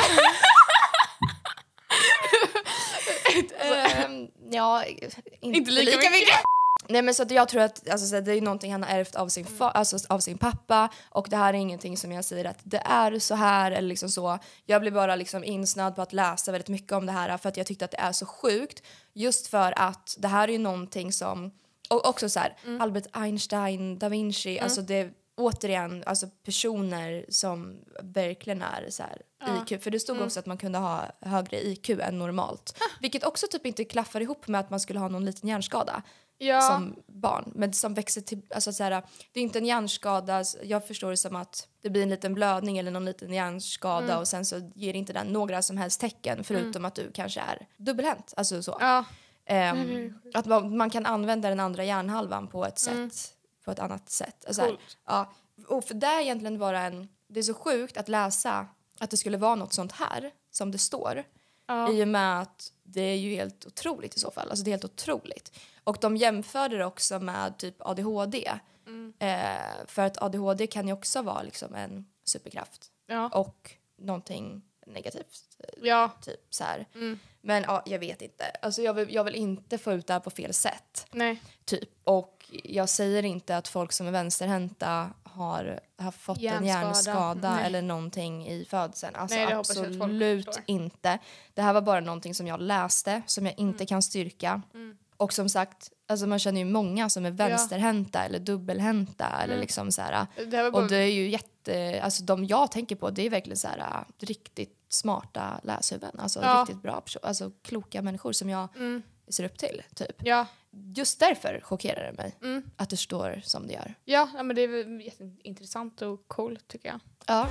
Ehm, ja, inte, Inte lika mycket. Nej, men så att jag tror att alltså, så det är någonting han har ärvt av sin, fa- alltså, av sin pappa. Och det här är ingenting som jag säger att det är så här eller liksom så. Jag blir bara liksom insnöad på att läsa väldigt mycket om det här för att jag tyckte att det är så sjukt. Just för att det här är ju någonting som, och också så här, Mm. Albert Einstein, Da Vinci, alltså det återigen, alltså personer som verkligen är så här Ja. I Q. För det stod Mm. också att man kunde ha högre I Q än normalt. Vilket också typ inte klaffar ihop med att man skulle ha någon liten hjärnskada Ja. som barn. Men som växer till, alltså så här, det är inte en hjärnskada, jag förstår det som att det blir en liten blödning eller någon liten hjärnskada Mm. och sen så ger inte den några som helst tecken förutom att du kanske är dubbelhänt. Alltså så. Ja. Ehm, Nej, det är sjukt. att man, man kan använda den andra hjärnhalvan på ett sätt, Mm. på ett annat sätt. Alltså, här, Coolt. ja, och för det är egentligen bara en, det är så sjukt att läsa att det skulle vara något sånt här som det står. Ja. I och med att det är ju helt otroligt i så fall. Alltså det är helt otroligt. Och de jämför det också med typ A D H D. Mm. Eh, för att A D H D kan ju också vara liksom en superkraft. Ja. Och någonting negativt. Ja. Typ så här. Mm. Men ja, jag vet inte. Alltså jag vill, jag vill inte få ut det här på fel sätt. Nej. Typ. Och jag säger inte att folk som är vänsterhänta har, har fått en Hjärnskada. hjärnskada Nej. eller någonting i födseln. Alltså Nej, det hoppas jag att folk absolut förstår. inte. Det här var bara någonting som jag läste, som jag inte kan styrka. Mm. Och som sagt, alltså man känner ju många som är vänsterhänta eller dubbelhänta. Eller Mm. liksom så här, Det här var bara... och det är ju jätte, alltså de jag tänker på, det är verkligen så här äh, riktigt smarta läshuvuden. Alltså Ja. riktigt bra perso- alltså kloka människor som jag Mm. ser upp till, typ. Ja. Just därför chockerar det mig Mm. att det står som det gör. Ja, ja, men det är väl jätteintressant och cool tycker jag. Ja.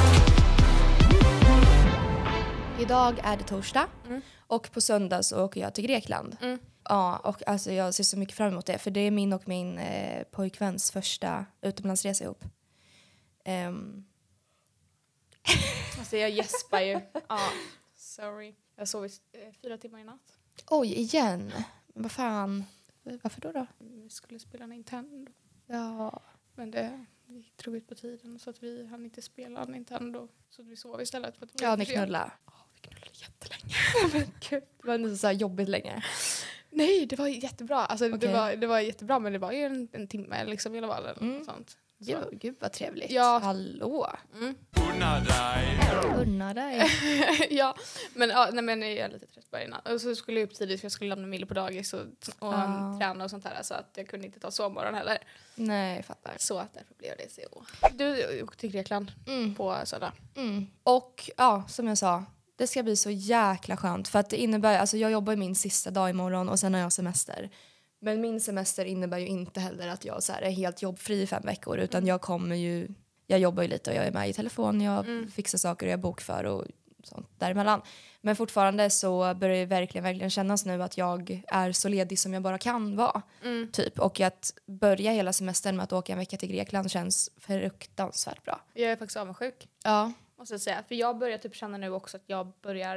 Idag är det torsdag Mm. och på söndag så åker jag till Grekland. Mm. Ja, och alltså jag ser så mycket fram emot det för det är min och min eh, pojkväns första utomlandsresa ihop. Ehm, Alltså jag gäspar ju. Ja, sorry. Jag sov i eh, fyra timmar i natt. oj, igen. Men vad fan, varför då då? Vi skulle spela Nintendo. Ja, Men det gick- drog ut på tiden så att vi hann inte spela Nintendo. Så att vi sov istället. För att det ja blev ni för sent. knulla. Ja, vi knullade jättelänge. Men gud, det var inte så här jobbigt länge. Nej, det var jättebra. Alltså, Okej. det, var, det var jättebra, men det var ju en, en timme liksom, i alla fall. Eller Mm. något sånt. Så. Gud, gud vad trevligt. Ja. Hallå. Mm. Unna dig. Ja, men, ja, nej, men jag är lite trött på det innan. Och så skulle jag upp tidigt för jag skulle lämna Mille på dagis och, och Ah. träna och sånt här. Så att jag kunde inte ta sovmorgon heller. Nej, fattar. Så att därför blev det så. Du åkte till Grekland Mm. på söndag. Mm. Och ja, som jag sa, det ska bli så jäkla skönt. För att det innebär, alltså jag jobbar ju min sista dag imorgon och sen har jag semester. Men min semester innebär ju inte heller att jag så här är helt jobbfri i fem veckor. Utan Mm. jag kommer ju, jag jobbar ju lite och jag är med i telefon. Jag Mm. fixar saker och jag bokför och sånt däremellan. Men fortfarande så börjar det verkligen, verkligen kännas nu att jag är så ledig som jag bara kan vara. Mm. Typ. Och att börja hela semestern med att åka en vecka till Grekland känns fruktansvärt bra. Jag är faktiskt avundsjuk, Ja. måste jag säga. För jag börjar typ känna nu också att jag börjar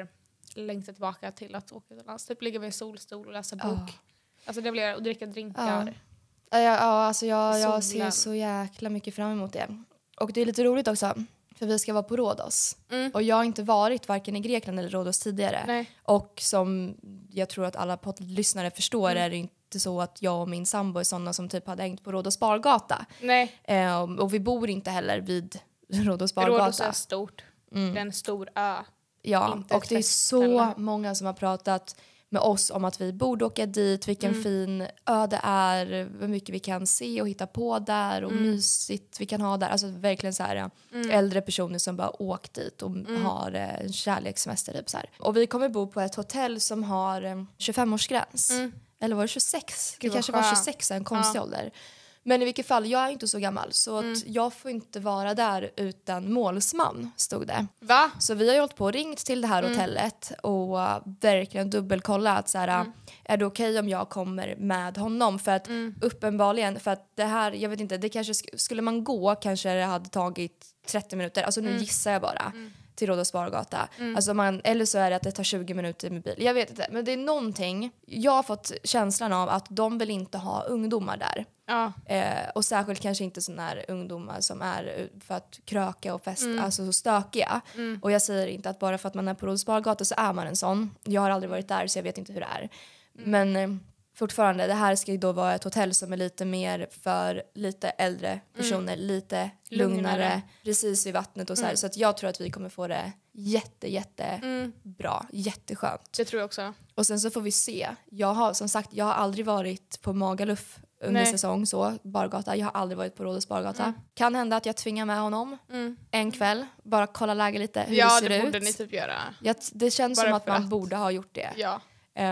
längtar tillbaka till att åka utomlands. Typ ligga vid en solstol och läsa bok. Oh. Alltså det blir och dricka drinkar. Ja, ja, alltså jag, jag Solen. ser så jäkla mycket fram emot det. Och det är lite roligt också, för vi ska vara på Rhodos. Mm. Och jag har inte varit varken i Grekland eller Rhodos tidigare. Nej. Och som jag tror att alla poddlyssnare förstår Mm. är det inte så att jag och min sambo är sådana som typ hade hängt på Rhodos bargata. Nej. Eh, och vi bor inte heller vid Rhodos bargata. Rhodos är stort. Mm. Det är en stor ö. Ja, inte och ett det är så festställe. många som har pratat med oss om att vi borde åka dit, vilken Mm. fin ö det är, hur mycket vi kan se och hitta på där och Mm. mysigt vi kan ha där. Alltså verkligen så här Mm. äldre personer som bara åkt dit och Mm. har eh, en kärlekssemester typ så här. Och vi kommer bo på ett hotell som har eh, tjugofemårsgräns. Mm. Eller var det tjugosex? Gud, det kanske vad var skönt. tjugosex, en konstig Ja. ålder. Men i vilket fall, jag är inte så gammal så att Mm. jag får inte vara där utan målsman, stod det. Va? Så vi har ju hållit på och ringt till det här Mm. hotellet och uh, verkligen dubbelkollat så här, Mm. är det okej om jag kommer med honom? För att Mm. uppenbarligen, för att det här, jag vet inte, det kanske sk- skulle man gå kanske det hade tagit trettio minuter, alltså nu Mm. gissar jag bara, Mm. till Rhodos bargata. Mm. Alltså man, eller så är det att det tar tjugo minuter med bil, jag vet inte, men det är någonting, jag har fått känslan av att de vill inte ha ungdomar där. Ja. Eh, och särskilt kanske inte såna här ungdomar som är för att kröka och festa, Mm. alltså så stökiga. Mm. Och jag säger inte att bara för att man är på Rhodos bargata så är man en sån. Jag har aldrig varit där så jag vet inte hur det är. Mm. Men eh, fortfarande, det här ska ju då vara ett hotell som är lite mer för lite äldre personer, lite lugnare, Lugnare. precis vid vattnet och så här. Mm. Så att jag tror att vi kommer få det jätte, jätte Mm. bra, jätteskönt. Det tror jag också. Och sen så får vi se. Jag har som sagt, jag har aldrig varit på Magaluf under Nej. säsong så, bargata. Jag har aldrig varit på Rhodos bargata. Mm. Kan hända att jag tvingar med honom Mm. en kväll, bara kolla läge lite, hur Ja, det ser det ut. borde ni typ göra. Jag, det känns Bara som att för man att. borde ha gjort det. Ja.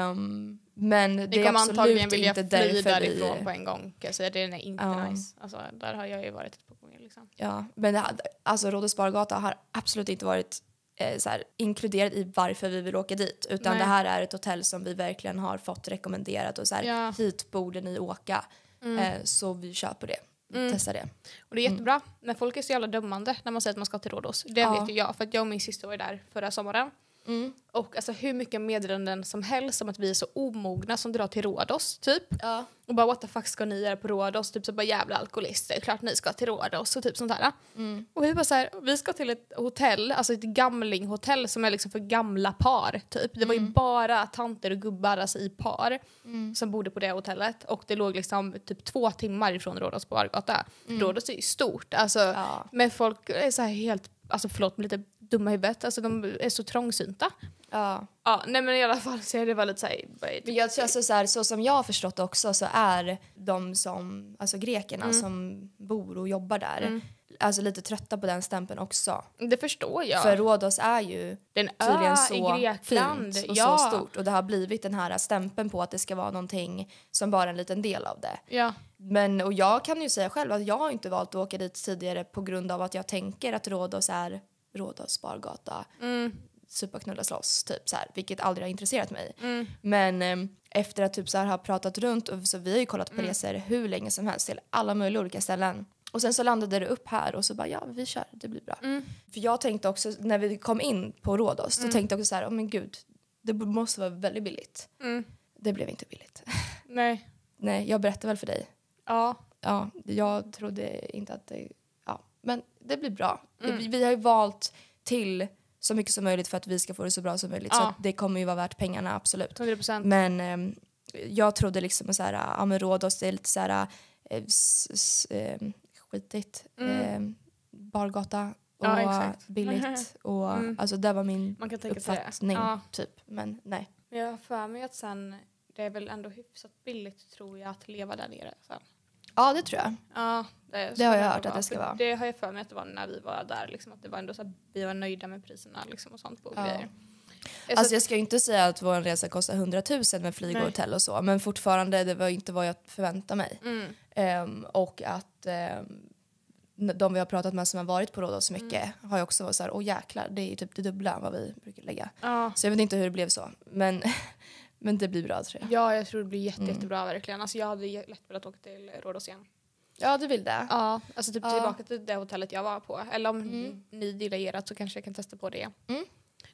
Um, men det Ni är kommer absolut antagligen vilja inte fly därför därifrån vi... på en gång. Kan jag säga. Det är inte Ja. nice. Alltså, där har jag ju varit ett par gånger. Liksom. Ja, men det, hade- alltså Rhodos bargata har absolut inte varit eh, så här, inkluderad i varför vi vill åka dit. Utan Nej. det här är ett hotell som vi verkligen har fått rekommenderat. Och så här, Ja. hit borde ni åka. Mm. Eh, så vi kör på det. Mm. Testa det. Och det är jättebra. Men folk är så jävla dömande när man säger att man ska till Rhodos. Det Ja. vet ju jag. För att jag och min syster var där förra sommaren. Mm. Och alltså hur mycket meddelanden som helst om att vi är så omogna som drar till Rhodos, typ. Ja. Och bara what the fuck ska ni göra på Rhodos? Typ så bara jävla alkoholister, klart ni ska till Rhodos och typ sånt här. Mm. Och vi bara så här, vi ska till ett hotell, alltså ett gamlinghotell som är liksom för gamla par, typ. Det var ju Mm. bara tanter och gubbar, alltså i par, Mm. som bodde på det hotellet. Och det låg liksom typ två timmar ifrån Rhodos på bargata. Mm. Rhodos är ju stort, alltså. Ja. Men folk är så här helt, alltså förlåt, lite dumma i huvudet. Alltså de är så trångsynta. Ja. Ja, nej men i alla fall så är det väl lite så här, Men jag tror alltså så, här, så som jag har förstått också så är de som, alltså grekerna Mm. som bor och jobbar där, Mm. alltså lite trötta på den stämpeln också. Det förstår jag. För Rhodos är ju det är en tydligen ö så i Grekland. fint och ja. så stort. Och det har blivit den här stämpeln på att det ska vara någonting som bara en liten del av det. Ja. Men, och jag kan ju säga själv att jag har inte valt att åka dit tidigare på grund av att jag tänker att Rhodos är Rhodos bargata, Mm. superknulla slåss, typ så här, vilket aldrig har intresserat mig. Mm. Men eh, efter att typ så här har pratat runt, och så vi har ju kollat på Mm. resor hur länge som helst till alla möjliga olika ställen. Och sen så landade det upp här och så bara ja, vi kör, det blir bra. Mm. För jag tänkte också, när vi kom in på Rhodos, Mm. då tänkte jag också så här, oh men gud, det b- måste vara väldigt billigt. Mm. Det blev inte billigt. Nej. Nej, jag berättade väl för dig. Ja. Ja, jag trodde inte att det, ja, men det blir bra. Mm. Vi, vi har ju valt till så mycket som möjligt för att vi ska få det så bra som möjligt. Så Ja. att det kommer ju vara värt pengarna, absolut. hundra procent. Men eh, jag trodde liksom så här, ja men Rhodos det är lite så här eh, s, s, eh, skitigt. Mm. Eh, bargata och Ja, exakt. billigt. Och, Mm. alltså det var min Man kan tänka sig det. uppfattning, Ja. typ. Men nej. Men jag har för mig att sen, det är väl ändå hyfsat billigt tror jag att leva där nere sen. Ja, det tror jag. Ja, det, Det har jag ska hört att vara. det ska För vara. Det har jag för mig att det var när vi var där. Liksom, att det var ändå så att vi var nöjda med priserna liksom, och sånt på Ja. grejer. Alltså jag ska ju inte säga att vår resa kostar hundratusen med flyg och Nej. hotell och så. Men fortfarande, det var inte vad jag förväntade mig. Mm. Ehm, och att ehm, de vi har pratat med som har varit på Rhodos så mycket Mm. har ju också varit så här, åh jäklar, det är ju typ det dubbla vad vi brukar lägga. Ja. Så jag vet inte hur det blev så. Men, men det blir bra tror jag. ja, jag tror det blir jätte, Mm. jättebra verkligen. Alltså, jag hade ju lätt velat åka till Rhodos igen. Ja, du vill det? Ja, alltså typ Ja. tillbaka till det hotellet jag var på. Eller om Mm. ni gillar erat så kanske jag kan testa på det. Mm.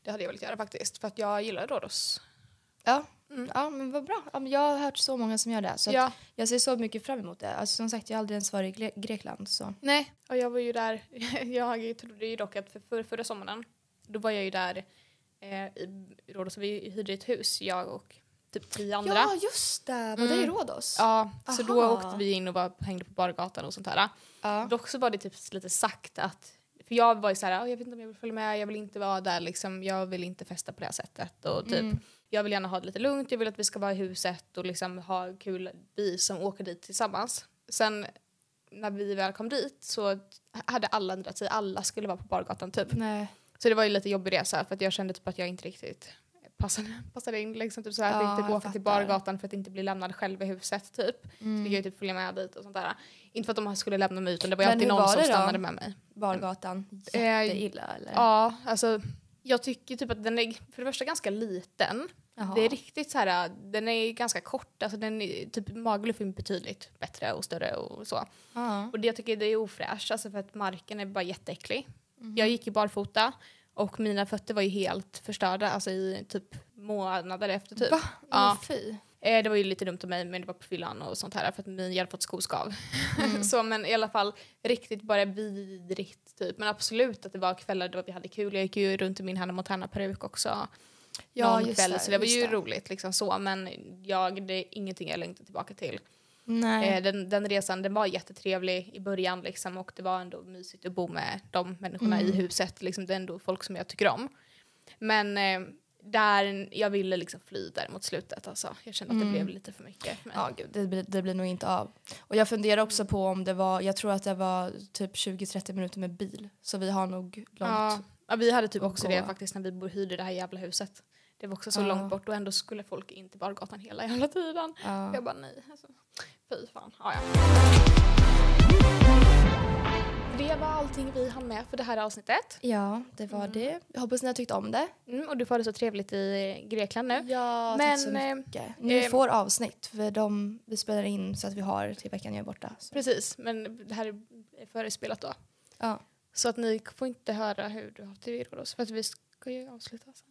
Det hade jag velat göra faktiskt. För att jag gillar Rhodos. Ja. Mm. Ja, men vad bra. Ja, men jag har hört så många som gör det. Så Ja. att jag ser så mycket fram emot det. Alltså, som sagt, jag har aldrig ens varit i Gre- Grekland. Så. Nej, och jag var ju där. Jag trodde ju dock att för, för, förra sommaren, då var jag ju där eh, i Rhodos. Vi hyrde ett hus, jag och typ tio andra. Ja, just det. Var det i Rhodos? Ja, så Aha. då åkte vi in och var, hängde på bargatan och sånt här. Ja. Dock så var det typ lite sagt att, för jag var ju så här, jag vet inte om jag vill följa med, jag vill inte vara där liksom, jag vill inte festa på det här sättet och typ, Mm. jag vill gärna ha det lite lugnt, jag vill att vi ska vara i huset och liksom ha kul, vi som åker dit tillsammans. Sen när vi väl kom dit så hade alla ändrat sig, alla skulle vara på bargatan typ. Nej. Så det var ju lite jobbig resa för att jag kände typ att jag inte riktigt passade, passade in liksom, typ så här, Ja, att jag inte jag åka till fattar. bargatan för att inte bli lämnad själv i huset typ. Mm. Så fick jag typ följa med dit och sånt där. Inte för att de skulle lämna mig, utan det var ju Men alltid hur någon var som det då? stannade med mig. Bargatan. Eh, Jätteilla, eller? Ja, alltså jag tycker typ att den är för det första ganska liten. Jaha. Det är riktigt så här, den är ganska kort, alltså den är typ Magaluf är betydligt bättre och större och så. Ja. Och det jag tycker det är ofräscht, alltså för att marken är bara jätteäcklig. Mhm. Jag gick ju barfota och mina fötter var ju helt förstörda, alltså i typ månader efter typ. Va? Ja. Men fy. Eh, det var ju lite dumt av mig, men det var på fyllan och sånt här för att min, jag hade fått skoskav. Mm. Så men i alla fall riktigt bara vidrigt typ. Men absolut att det var kvällar då vi hade kul. Jag gick ju runt i min Hannah Montana-peruk också. Ja, Någon just kväll, det, så det var just ju det. roligt liksom så. Men jag, det är ingenting jag längtar tillbaka till. Nej. Eh, den, den resan den var jättetrevlig i början liksom, och det var ändå mysigt att bo med de människorna Mm. i huset. Liksom, det är ändå folk som jag tycker om. Men eh, där, jag ville liksom fly där mot slutet. Alltså. Jag kände att det Mm. blev lite för mycket för mig. Ja, gud, det, blir, det blir nog inte av. Och jag funderar också på om det var, jag tror att det var typ tjugo till trettio minuter med bil. Så vi har nog långt. Ja, ja, vi hade typ att också gå. det faktiskt när vi bo- hyrde det här jävla huset. Det var också så Ja. långt bort och ändå skulle folk in till bargatan hela jävla tiden. Ja. Jag bara nej, alltså, fy fan. Ja, ja. Det var allting vi hann med för det här avsnittet. Ja, det var det. Jag hoppas ni har tyckt om det. Mm, och du får det så trevligt i Grekland nu. Ja, Men, tack så eh, mycket. Ni eh, får avsnitt för de vi spelar in så att vi har till veckan jag är borta. Så. Precis, men det här är förespelat då. Ja. Så att ni får inte höra hur du har haft det i Rhodos. För att vi ska ju avsluta sen.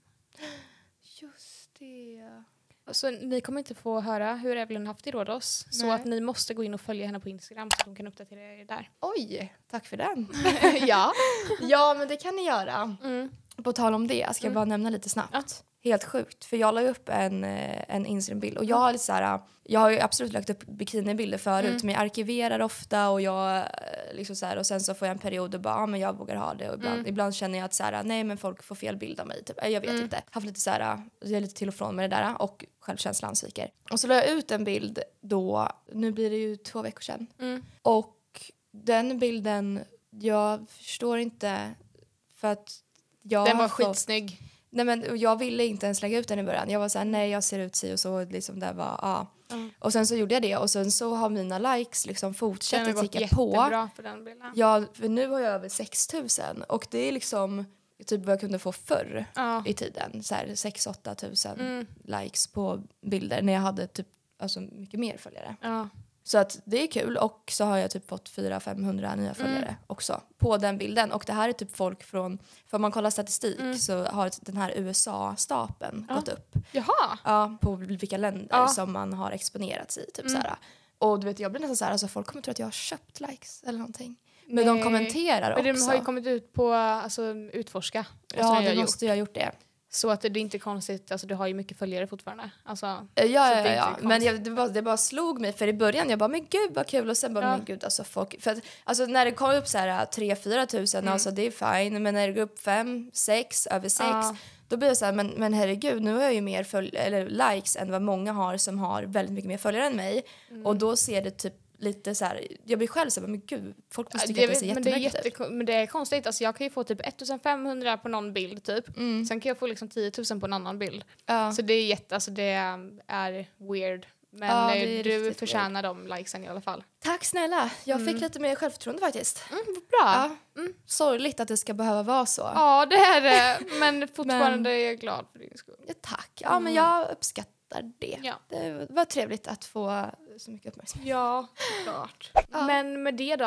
Just det. Så ni kommer inte få höra hur Evelyn har haft i Rhodos. Så Nej. att ni måste gå in och följa henne på Instagram så att hon kan uppdatera er där. Oj, tack för den. Ja. Ja, men det kan ni göra. Mm. På tal om det, ska jag Mm. bara nämna lite snabbt. Ja. Helt sjukt, för jag la ju upp en, eh, en Instagram-bild och jag har lite så här, jag har ju absolut lagt upp bikinibilder förut Mm. men jag arkiverar ofta och jag eh, liksom så här, och sen så får jag en period och bara, ja men jag vågar ha det och ibland, Mm. ibland känner jag att så här, nej men folk får fel bild av mig typ. Jag vet Mm. inte. Haft lite så här, jag är lite till och från med det där och självkänslan sviker. Och så la jag ut en bild då, nu blir det ju två veckor sedan. Mm. Och den bilden, jag förstår inte för att jag Den var har fått- skitsnygg. Nej, men jag ville inte ens lägga ut den i början. Jag var så här, nej jag ser ut si och så. Liksom det var, ja. Mm. Och sen så gjorde jag det och sen så har mina likes liksom Den fortsatt har att gått ticka på. jättebra för den bilden. Ja, för nu har jag över sex tusen och det är liksom typ vad jag kunde få förr Ja. i tiden. Så här sex åtta tusen Mm. likes på bilder när jag hade typ alltså mycket mer följare. Ja. Så att det är kul och så har jag typ fått fyra till femhundra nya följare Mm. också på den bilden. Och det här är typ folk från, för om man kollar statistik Mm. så har den här U S A-stapeln Ja. gått upp. Jaha. Ja, på vilka länder Ja. som man har exponerats i. Typ Mm. så här. Och du vet, jag blir nästan så här, alltså folk kommer tro att jag har köpt likes eller någonting. Men de Nej. kommenterar Men också. de har ju kommit ut på alltså, utforska. Måste ja, ni ha det gjort. måste jag ha gjort det. Så att det är inte konstigt, alltså du har ju mycket följare fortfarande. Alltså, Ja, Så ja, det är ja, inte ja. konstigt. Men jag, det, bara, det bara slog mig för i början jag bara men gud vad kul och sen bara Ja. men gud alltså folk för att, alltså när det kommer upp så här tre fyra tusen Mm. alltså det är fine men när det går upp fem sex över sex Ja. då blir det så här men, men herregud nu har jag ju mer följ- eller likes än vad många har som har väldigt mycket mer följare än mig Mm. och då ser det typ lite så här jag blir själv så här men gud folk måste Ja, tycka att det ser men, det är jättemärkligt ut. jätte, men det är konstigt, alltså jag kan ju få typ femtonhundra på någon bild typ. Mm. Sen kan jag få liksom tio tusen på en annan bild. Ja. Så det är jätte, alltså det är weird. Men Ja, det eh, är du riktigt förtjänar de likesen i alla fall. Tack snälla, jag Mm. fick lite mer självförtroende faktiskt. Mm, vad bra. Ja. Sorgligt att det ska behöva vara så. Ja, det är det. Men fortfarande är jag glad för din skull. Ja, tack. Ja, men jag uppskattar det. Ja. Det var trevligt att få så mycket uppmärksamhet. Ja, klart. Ja. Men med det då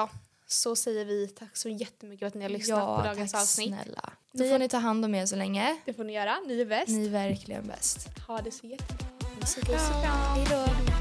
så säger vi tack så jättemycket för att ni har lyssnat Ja, på dagens tack avsnitt. snälla. Då Ni- får ni ta hand om er så länge. Det får ni göra. Ni är bäst. Ni är verkligen bäst. Ha det så jättebra. Puss och kram. Hej då.